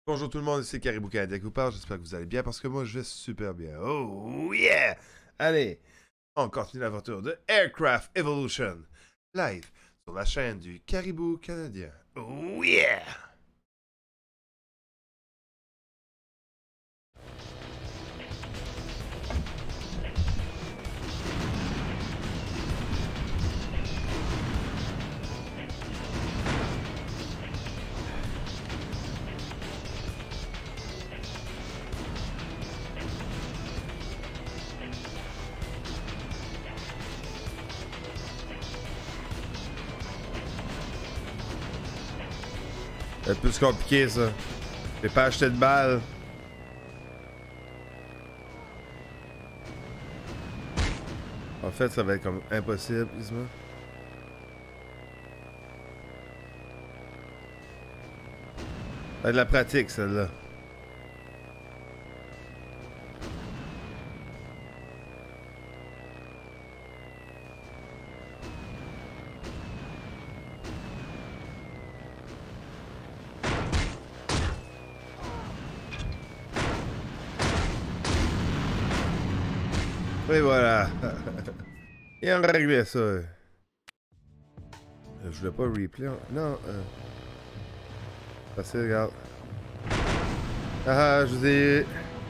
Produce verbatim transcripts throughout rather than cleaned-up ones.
Bonjour tout le monde, c'est Caribou Canadien qui vous parle. J'espère que vous allez bien parce que moi je vais super bien. Oh yeah! Allez, on continue l'aventure de Aircraft Evolution live sur la chaîne du Caribou Canadien. Oh yeah! C'est plus compliqué ça. J'ai pas acheté de balles. En fait, ça va être comme impossible, quasiment. Ça va être de la pratique, celle-là. Et voilà. Et on va régler ça. Euh, je voulais pas replay. Non. Euh... Facile, regarde. Ah, je vous ai...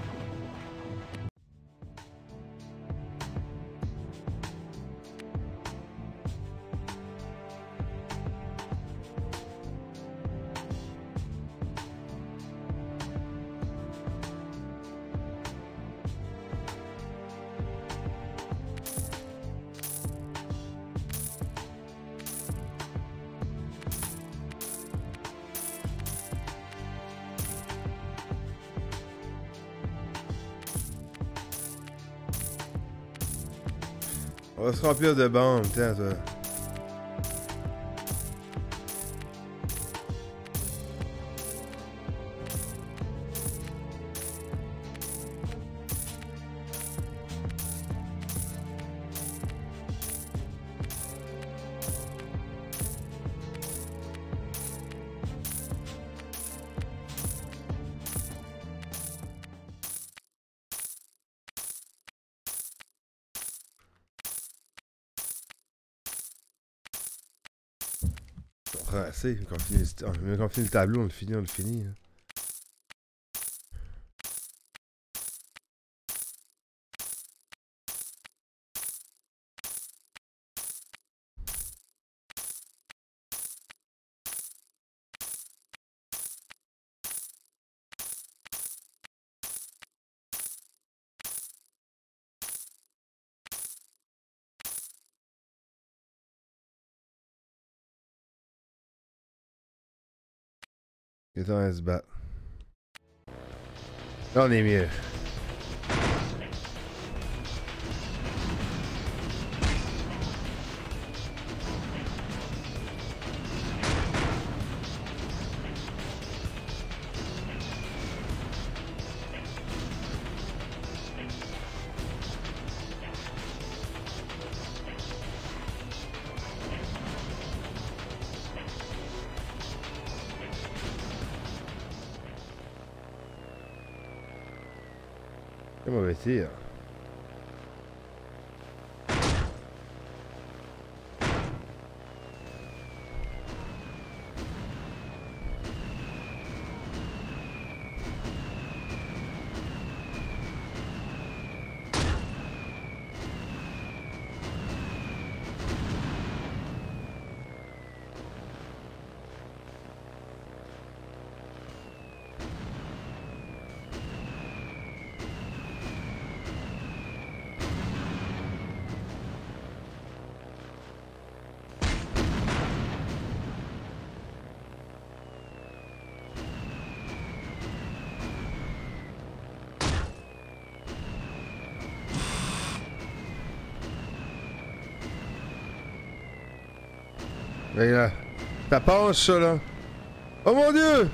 On va se remplir de bombes, tiens, toi. On prend assez, quand on finit, le, quand on finit le tableau, on le finit, on le finit. Hein. Et on va se battre. Là, on est mieux. C'est mauvais tir. Mais là, ça passe ça là. Oh mon Dieu!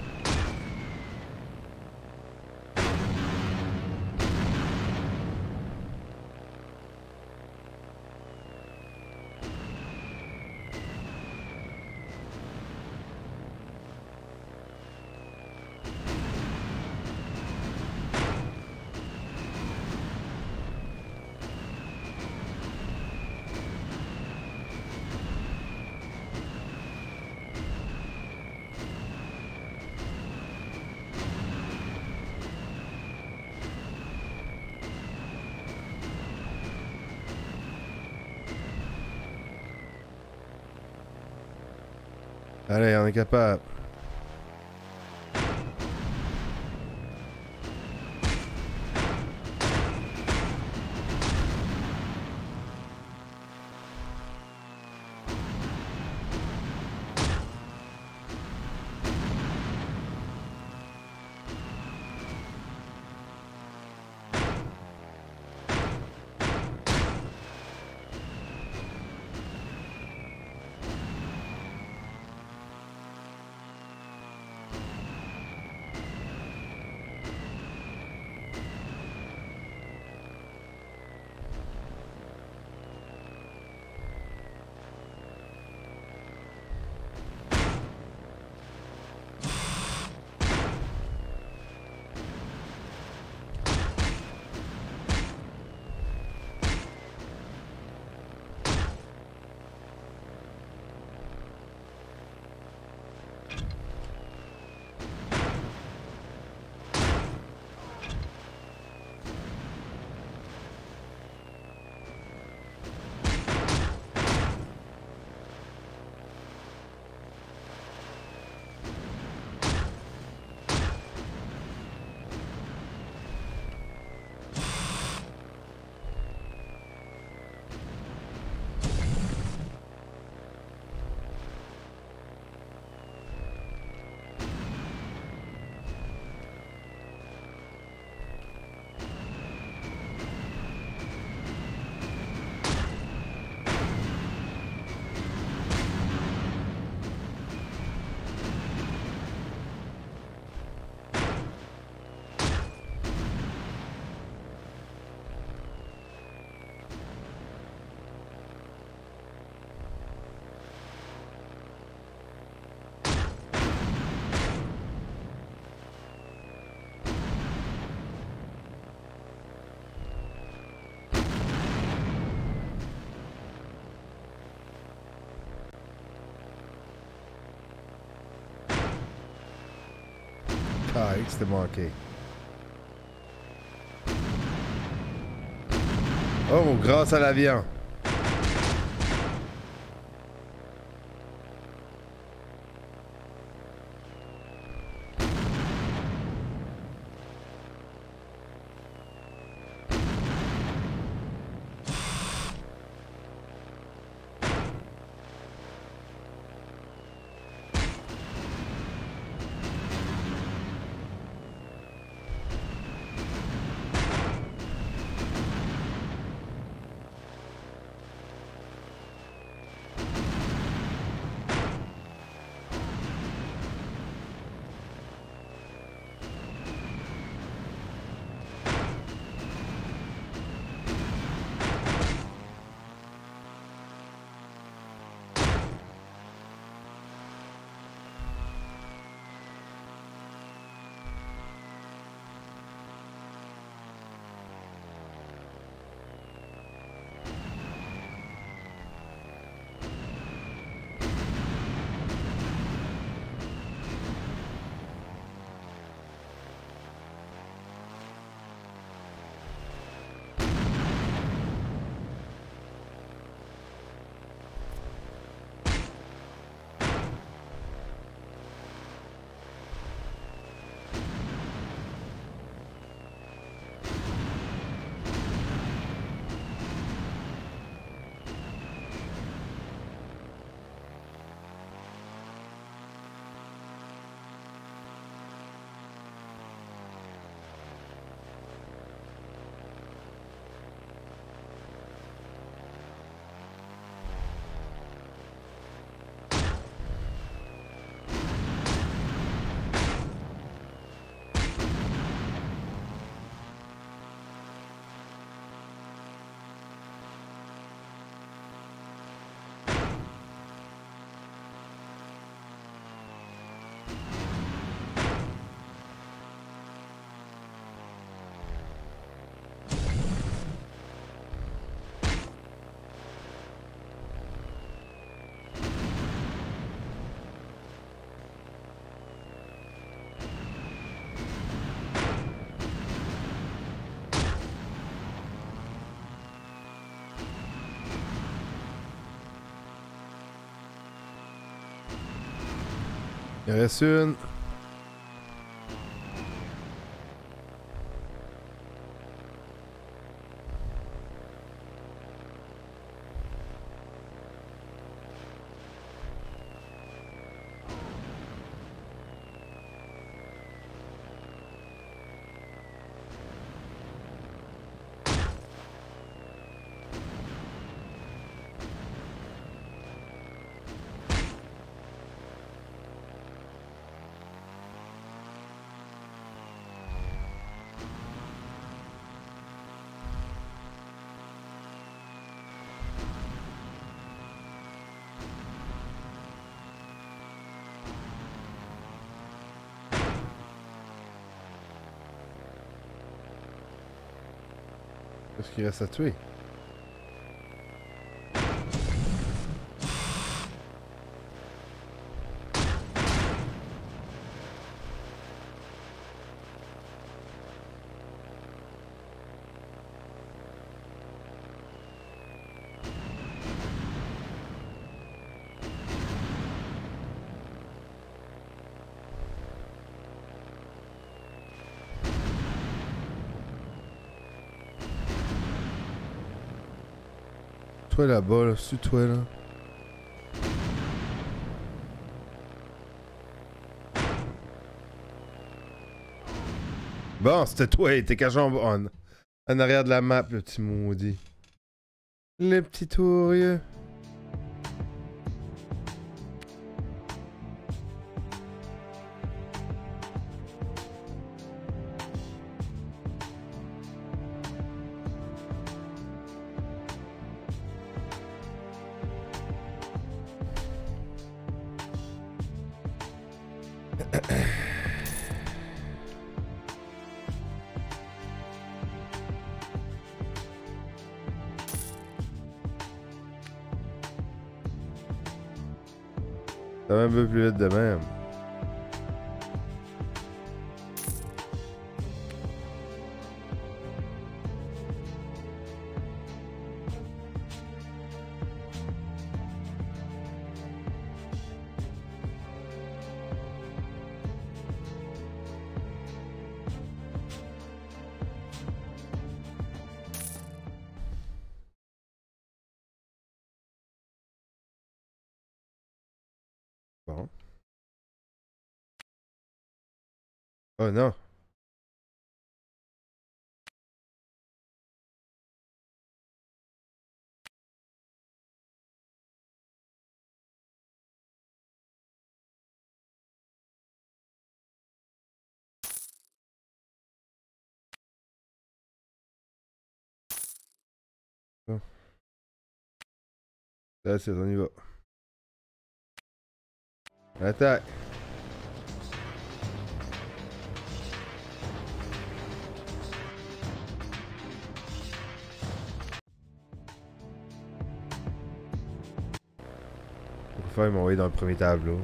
Allez, on est capable. Ah, c'était manqué. Oh, grâce à l'avion. Il reste une. Qu'est-ce qu'il reste à tuer? Toi là-bas, là, c'est toi là. Bon, c'était toi, t'es qu'à jambon. En arrière de la map, le petit maudit. Le petit tourieux. Ça va un peu plus vite de même. Bon. Oh non. Bon. Là, c'est on y va. Attaque. Pourquoi ils m'ont envoyé dans le premier tableau?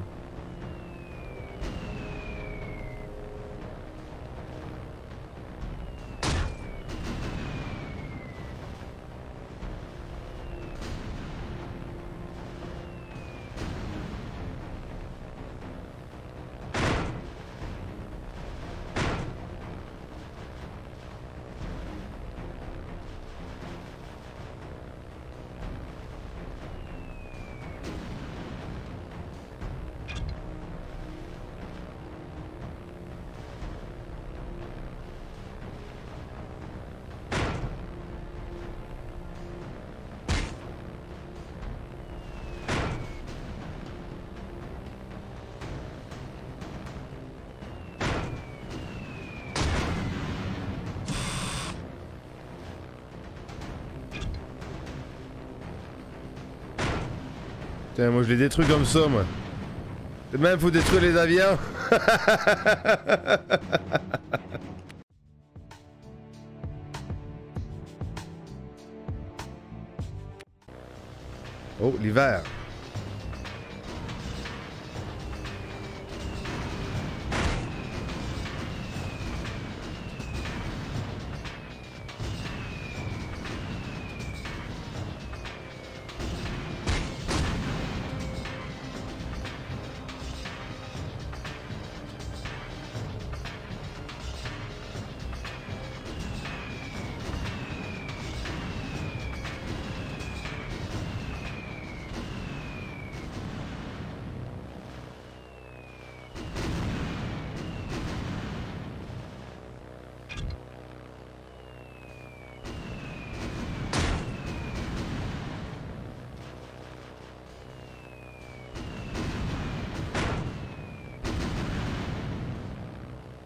Tiens, moi je les détruis comme ça, moi. Même faut détruire les avions. Oh, l'hiver.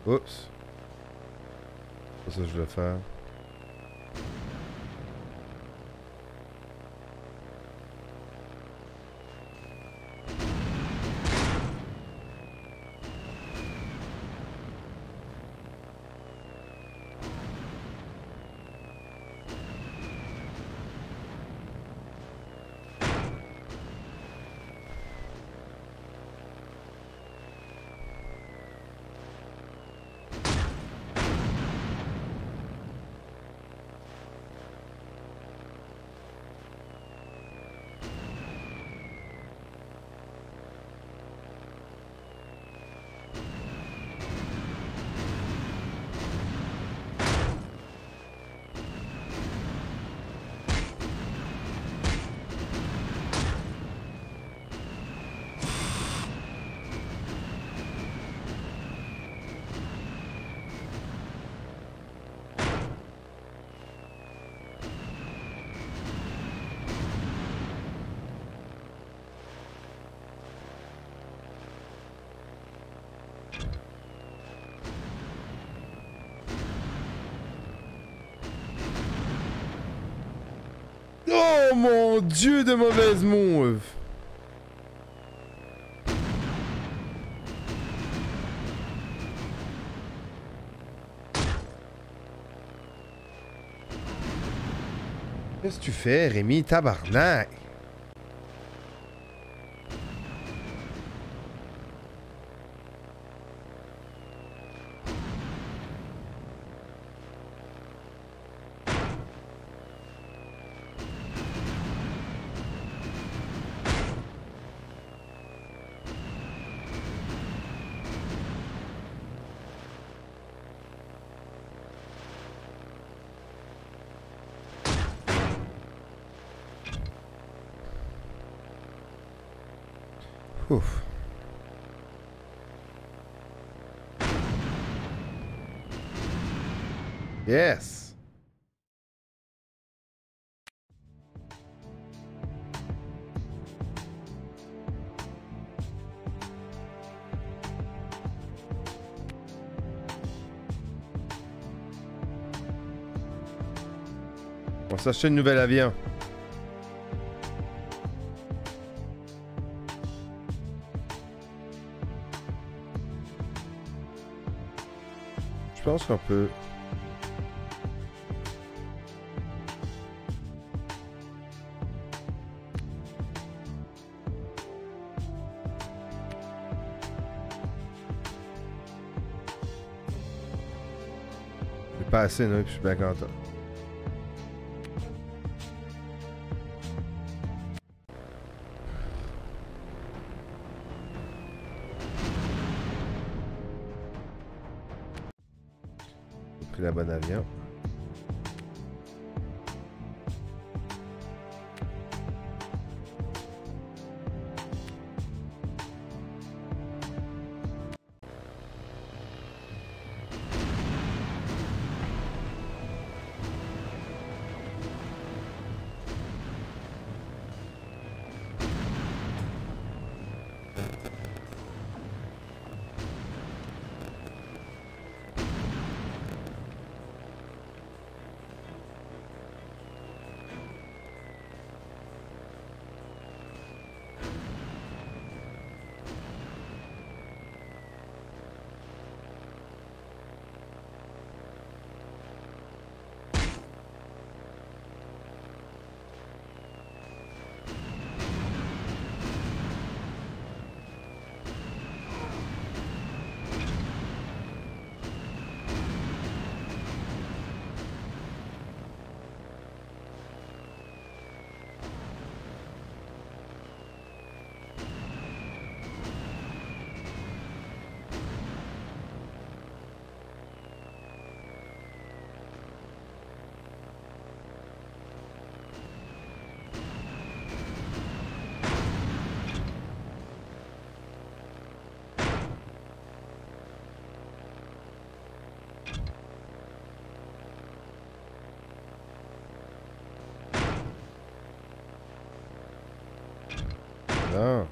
Oups. C'est ça que je voulais faire. Oh mon dieu de mauvaise move! Qu'est-ce que tu fais, Rémi? Tabarnak! Ouf. Yes. On va s'acheter une nouvelle avion. Je pense qu'on peut... C'est pas assez, non? Puis je suis bien content. J'ai pris la bonne avion. Ah.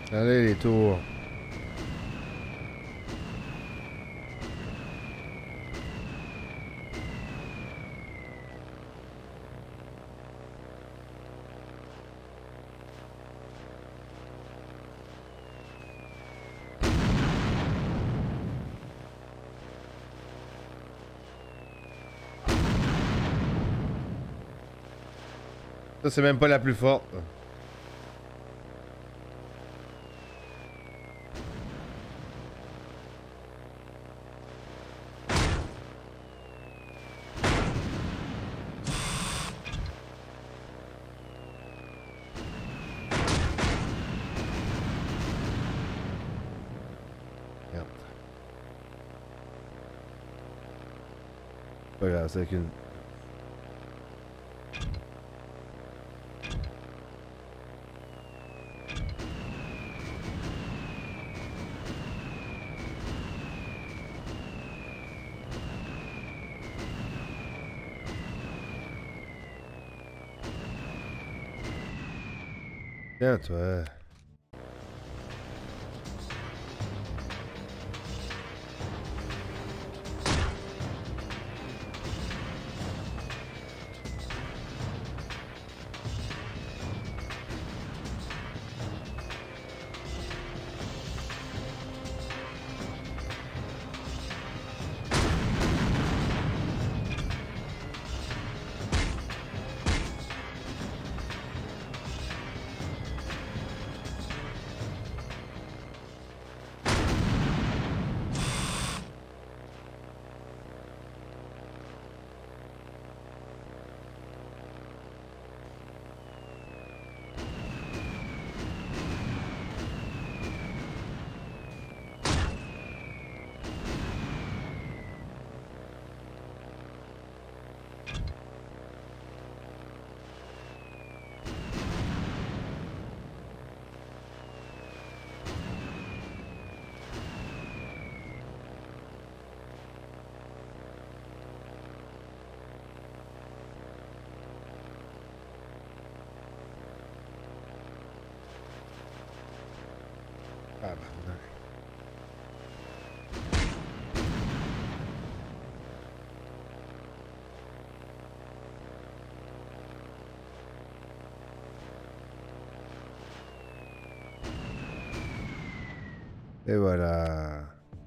Allez, les tours. Ça, c'est même pas la plus forte. Merde. Pas grave, c'est avec une... Tiens, toi. Ah, bah, ouais. Et voilà.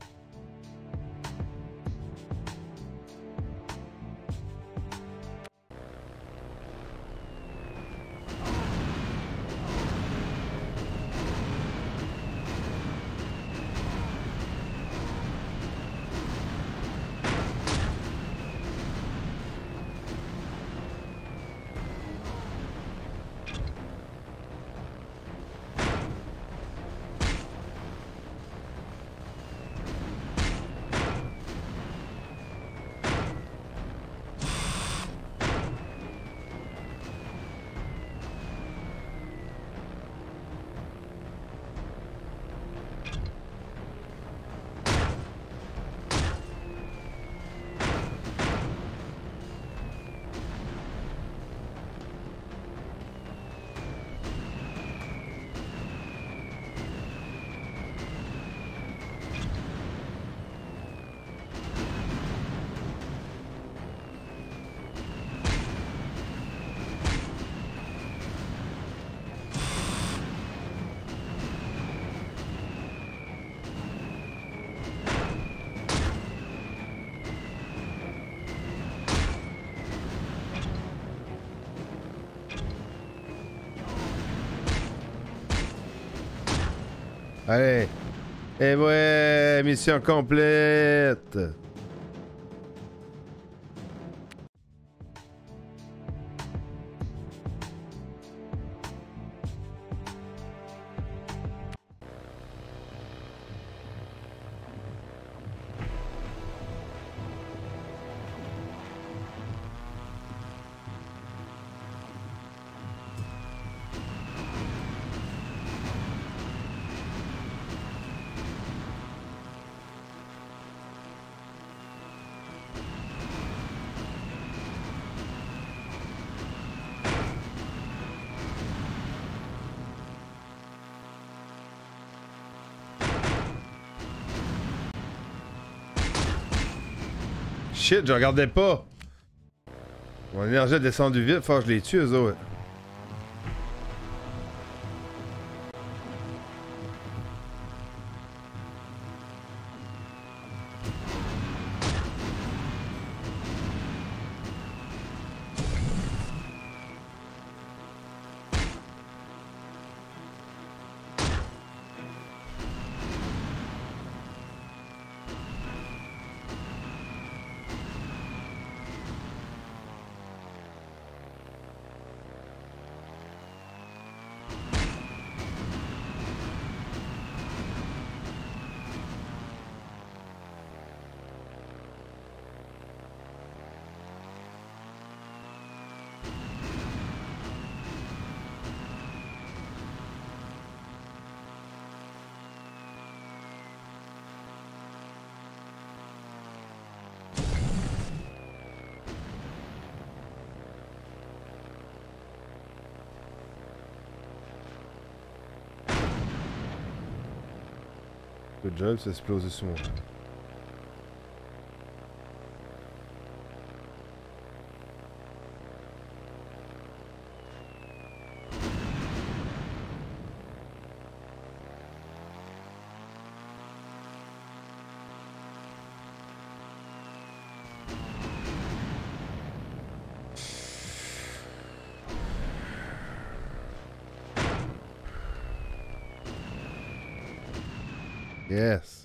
Allez. Et ouais, mission complète. shit, je regardais pas. Mon énergie a descendu vite, faut que je les tue, eux autres. Good job, ça explose sous moi. Yes.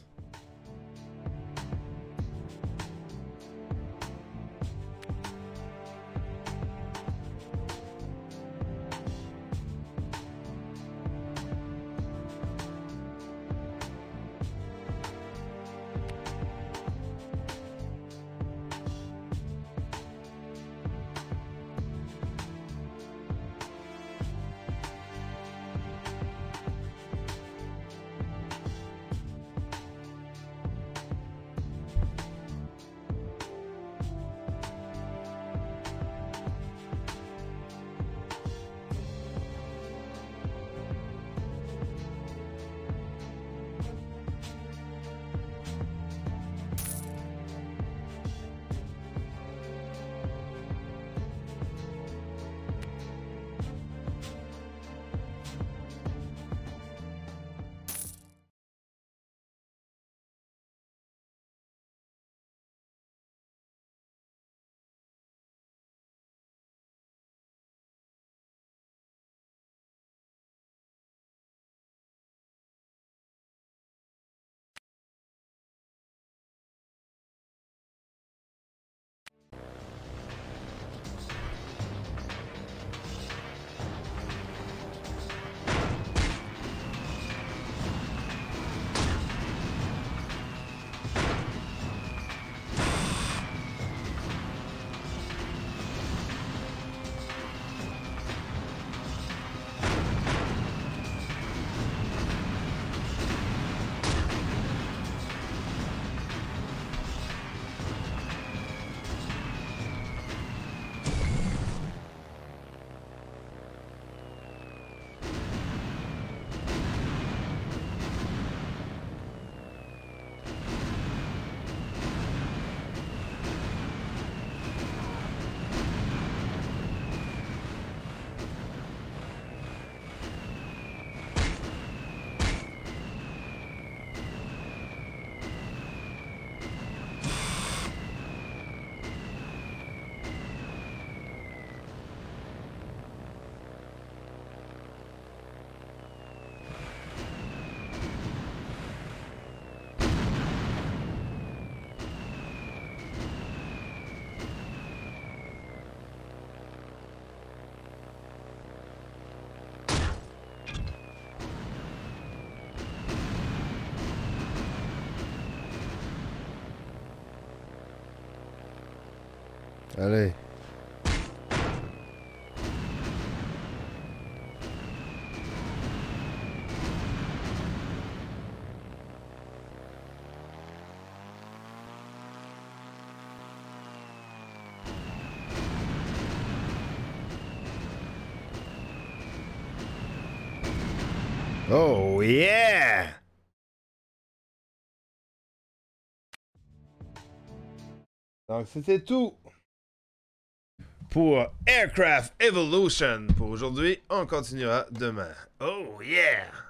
Allez. Oh yeah! Donc, c'était tout pour Aircraft Evolution. Pour aujourd'hui, on continuera demain. Oh yeah!